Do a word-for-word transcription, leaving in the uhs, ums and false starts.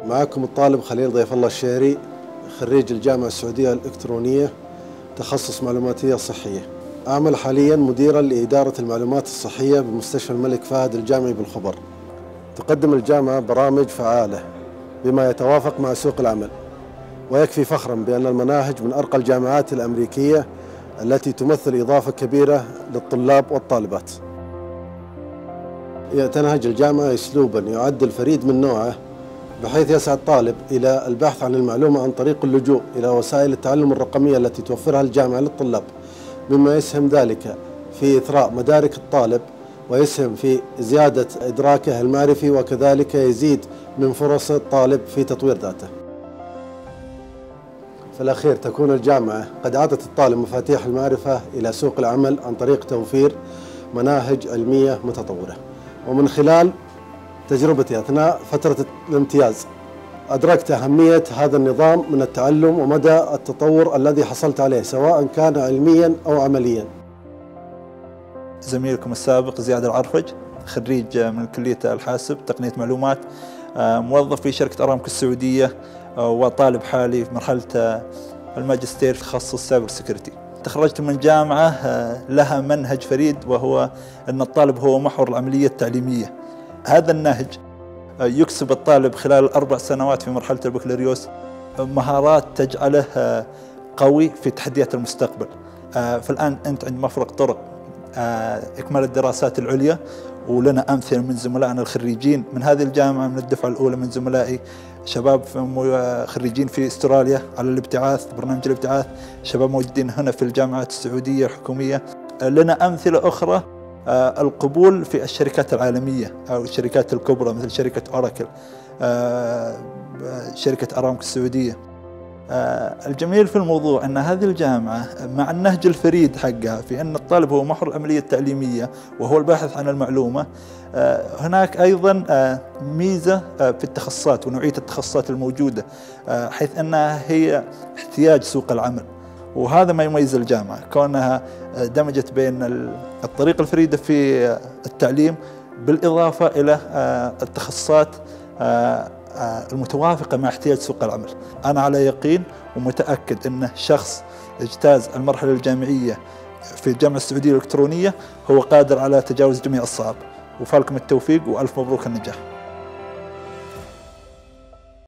معكم الطالب خليل ضيف الله الشهري، خريج الجامعة السعودية الإلكترونية، تخصص معلوماتية صحية. أعمل حاليا مديرا لإدارة المعلومات الصحية بمستشفى الملك فهد الجامعي بالخبر. تقدم الجامعة برامج فعالة بما يتوافق مع سوق العمل، ويكفي فخرا بأن المناهج من أرقى الجامعات الأمريكية التي تمثل إضافة كبيرة للطلاب والطالبات. تنهج الجامعة أسلوبا يعد الفريد من نوعه، بحيث يسعى الطالب إلى البحث عن المعلومة عن طريق اللجوء إلى وسائل التعلم الرقمية التي توفرها الجامعة للطلاب، مما يسهم ذلك في إثراء مدارك الطالب ويسهم في زيادة إدراكه المعرفي، وكذلك يزيد من فرص الطالب في تطوير ذاته. في الأخير تكون الجامعة قد أعطت الطالب مفاتيح المعرفة إلى سوق العمل عن طريق توفير مناهج علمية متطورة. ومن خلال تجربتي أثناء فترة الامتياز أدركت أهمية هذا النظام من التعلم ومدى التطور الذي حصلت عليه، سواء كان علميا أو عمليا. زميلكم السابق زياد العرفج، خريج من كلية الحاسب تقنية معلومات، موظف في شركة أرامكو السعودية، وطالب حالي في مرحلة الماجستير في تخصص سايبر سيكيورتي. تخرجت من جامعة لها منهج فريد، وهو أن الطالب هو محور العملية التعليمية. هذا النهج يكسب الطالب خلال أربع سنوات في مرحلة البكالوريوس مهارات تجعله قوي في تحديات المستقبل. فالآن أنت عند مفرق طرق إكمال الدراسات العليا، ولنا أمثلة من زملائنا الخريجين من هذه الجامعة من الدفعة الأولى من زملائي، شباب خريجين في استراليا على الابتعاث، برنامج الابتعاث، شباب موجودين هنا في الجامعات السعودية الحكومية. لنا أمثلة أخرى القبول في الشركات العالمية أو الشركات الكبرى مثل شركة أوراكل، شركة أرامكو السعودية. الجميل في الموضوع أن هذه الجامعة مع النهج الفريد حقها في أن الطالب هو محور العملية التعليمية وهو الباحث عن المعلومة، هناك أيضا ميزة في التخصصات ونوعية التخصصات الموجودة، حيث أنها هي احتياج سوق العمل. وهذا ما يميز الجامعة، كونها دمجت بين الطريقة الفريدة في التعليم بالإضافة إلى التخصصات المتوافقة مع احتياج سوق العمل. أنا على يقين ومتأكد أن شخص اجتاز المرحلة الجامعية في الجامعة السعودية الإلكترونية هو قادر على تجاوز جميع الصعاب. وفالكم التوفيق وألف مبروك النجاح.